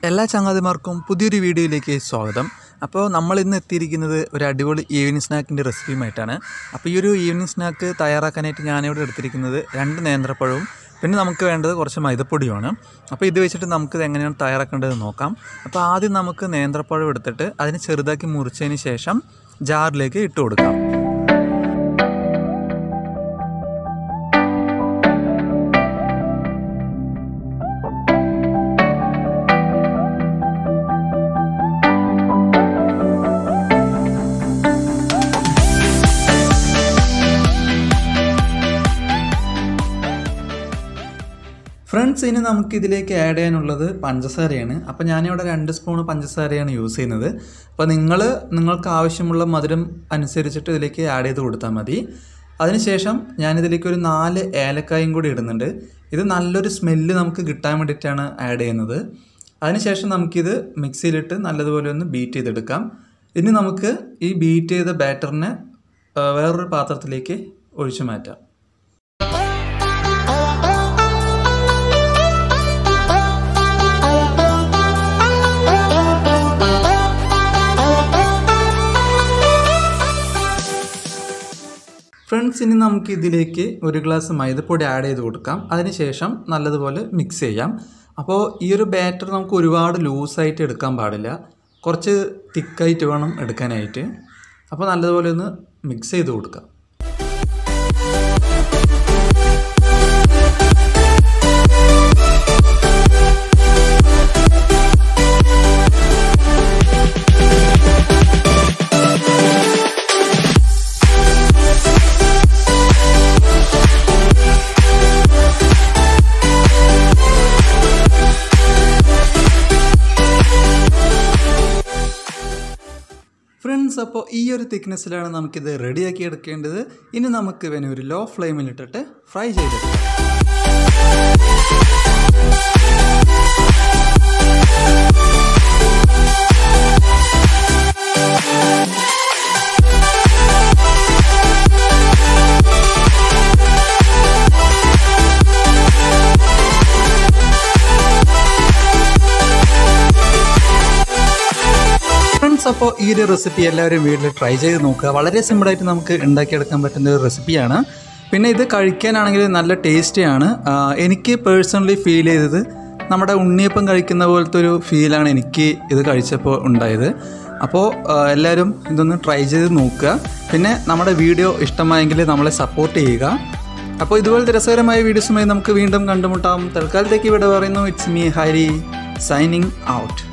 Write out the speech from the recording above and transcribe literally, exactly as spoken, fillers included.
എല്ലാ ചങ്ങാതിമാർക്കും പുതിയൊരു വീഡിയോയിലേക്ക് സ്വാഗതം. അപ്പോൾ നമ്മൾ ഇന്ന് എത്തിയിരിക്കുന്നത് ഒരു അടിപൊളി ഈവനിങ് സ്നാക്കിൻ്റെ റെസിപ്പിയുമായിട്ടാണ്. അപ്പോൾ ഈ ഒരു ഈവനിങ് സ്നാക്ക് തയ്യാറാക്കാനായിട്ട് ഞാനിവിടെ എടുത്തിരിക്കുന്നത് രണ്ട് നേന്ത്രപ്പഴവും പിന്നെ നമുക്ക് വേണ്ടത് കുറച്ച് മൈദപ്പൊടിയുമാണ്. അപ്പോൾ ഇത് വെച്ചിട്ട് നമുക്കിത് എങ്ങനെയാണ് തയ്യാറാക്കേണ്ടതെന്ന് നോക്കാം. അപ്പോൾ ആദ്യം നമുക്ക് നേന്ത്രപ്പഴം എടുത്തിട്ട് അതിന് ചെറുതാക്കി മുറിച്ചതിന് ശേഷം ജാറിലേക്ക് ഇട്ട് കൊടുക്കാം. ഫ്രണ്ട്സ്, ഇനി നമുക്കിതിലേക്ക് ആഡ് ചെയ്യാനുള്ളത് പഞ്ചസാരയാണ്. അപ്പോൾ ഞാനിവിടെ രണ്ട് സ്പൂൺ പഞ്ചസാരയാണ് യൂസ് ചെയ്യുന്നത്. അപ്പോൾ നിങ്ങൾ നിങ്ങൾക്ക് ആവശ്യമുള്ള മധുരം അനുസരിച്ചിട്ട് ഇതിലേക്ക് ആഡ് ചെയ്ത് കൊടുത്താൽ മതി. അതിനുശേഷം ഞാനിതിലേക്ക് ഒരു നാല് ഏലക്കായും കൂടി ഇടുന്നുണ്ട്. ഇത് നല്ലൊരു സ്മെല്ല് നമുക്ക് കിട്ടാൻ വേണ്ടിയിട്ടാണ് ആഡ് ചെയ്യുന്നത്. അതിനുശേഷം നമുക്കിത് മിക്സിയിലിട്ട് നല്ലതുപോലെ ഒന്ന് ബീറ്റ് ചെയ്തെടുക്കാം. ഇനി നമുക്ക് ഈ ബീറ്റ് ചെയ്ത ബാറ്ററിനെ വേറൊരു പാത്രത്തിലേക്ക് ഒഴിച്ചു മാറ്റാം. ഫ്രണ്ട്സ്, ഇനി നമുക്ക് ഇതിലേക്ക് ഒരു ഗ്ലാസ് മൈദപ്പൊടി ആഡ് ചെയ്ത് കൊടുക്കാം. അതിനുശേഷം നല്ലതുപോലെ മിക്സ് ചെയ്യാം. അപ്പോൾ ഈ ഒരു ബാറ്റർ നമുക്ക് ഒരുപാട് ലൂസായിട്ട് എടുക്കാൻ പാടില്ല, കുറച്ച് തിക്കായിട്ട് വേണം എടുക്കാനായിട്ട്. അപ്പോൾ നല്ലതുപോലെ ഒന്ന് മിക്സ് ചെയ്ത് കൊടുക്കാം. ഫ്രണ്ട്സ്, അപ്പോൾ ഈ ഒരു തിക്നെസ്സിലാണ് നമുക്കിത് റെഡിയാക്കി എടുക്കേണ്ടത്. ഇനി നമുക്ക് ഇവനെ ഒരു ലോ ഫ്ലെയിമിലിട്ടിട്ട് ഫ്രൈ ചെയ്തെടുക്കാം. അപ്പോൾ ഈ ഒരു റെസിപ്പി എല്ലാവരും വീട്ടിൽ ട്രൈ ചെയ്ത് നോക്കുക. വളരെ സിമ്പിളായിട്ട് നമുക്ക് ഉണ്ടാക്കിയെടുക്കാൻ പറ്റുന്ന ഒരു റെസിപ്പിയാണ്. പിന്നെ ഇത് കഴിക്കാനാണെങ്കിൽ നല്ല ടേസ്റ്റിയാണ്. എനിക്ക് പേഴ്സണലി ഫീൽ ചെയ്തത് നമ്മുടെ ഉണ്ണിയപ്പം കഴിക്കുന്ന പോലത്തെ ഒരു ഫീലാണ് എനിക്ക് ഇത് കഴിച്ചപ്പോൾ ഉണ്ടായത്. അപ്പോൾ എല്ലാവരും ഇതൊന്ന് ട്രൈ ചെയ്ത് നോക്കുക. പിന്നെ നമ്മുടെ വീഡിയോ ഇഷ്ടമായെങ്കിൽ നമ്മളെ സപ്പോർട്ട് ചെയ്യുക. അപ്പോൾ ഇതുപോലത്തെ രസകരമായ വീഡിയോസുമായി നമുക്ക് വീണ്ടും കണ്ടുമുട്ടാം. തൽക്കാലത്തേക്ക് ഇവിടെ പറയുന്നു, it's me Hari signing out.